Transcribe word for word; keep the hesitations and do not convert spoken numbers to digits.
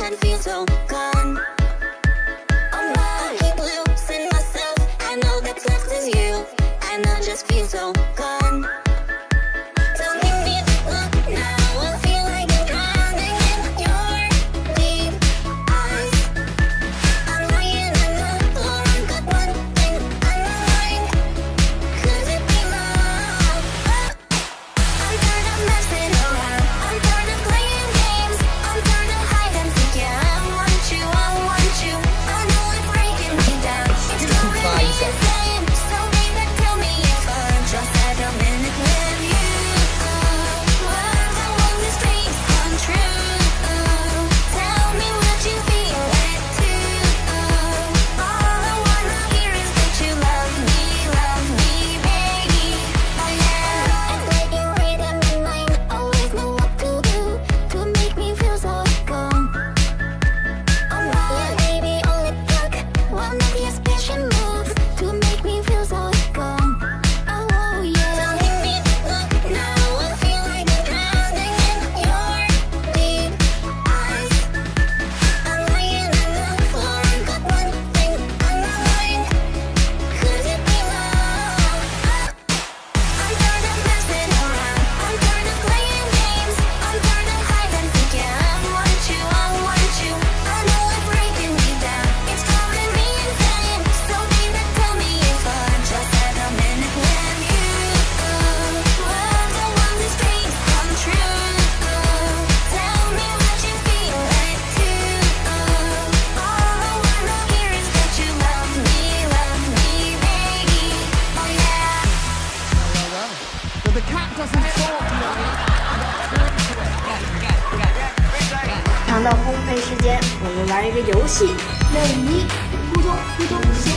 head feels so gone. Oh no, I keep losing myself. I know that's left is you, and I just feel so gone. Don't make me look now. I feel like I'm drowning in your deep eyes. I'm lying on the floor. I've got one thing on my mind. Could it be love? I'm tired of messing around. I'm tired of playing games. I'm tired of hide and seek. Yeah, I want you. I want you. I know it's breaking me down. It's driving me insane. So baby, tell me if I just had a minute with you. We're the ones these dreams come true. Tell me what you feel it too. All I wanna hear is that you love me, love me, baby. Oh yeah. It's like you read in my mind. Always know what to do to make me feel so calm. Oh no, yeah, baby, all it took one of your special moves to make me feel so calm. Oh yeah. Don't make me look now. I feel like I'm drowning in your deep eyes. I'm lying on the floor. I've got one thing on my mind. Could it be love? I'm tired of messing around. I'm tired of playing games. I'm tired of hide and seek. Yeah, I want you. I want you. I know it's breaking me down. It's driving me insane. So baby, tell me if I just had a minute with you. We're the ones these dreams come true. Tell me what you feel like too. All I wanna hear is that you love me, love me, baby. Oh yeah. But the cat doesn't talk. 长的烘焙时间，我们玩一个游戏，内衣咕咚咕咚。